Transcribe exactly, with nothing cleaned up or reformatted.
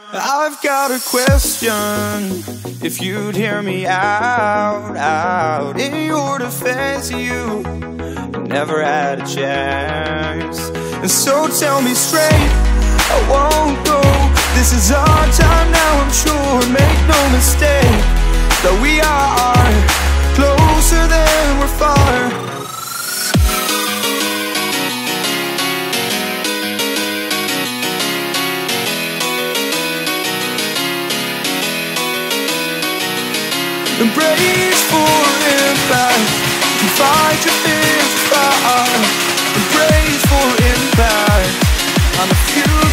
I've got a question, if you'd hear me out, out. In your defense, you never had a chance. And so tell me straight, I won't go. This is our time now, I'm sure. Make no mistake, that we are closer than we're far. Embrace for impact, and fight your fears far. Embrace for impact on the future.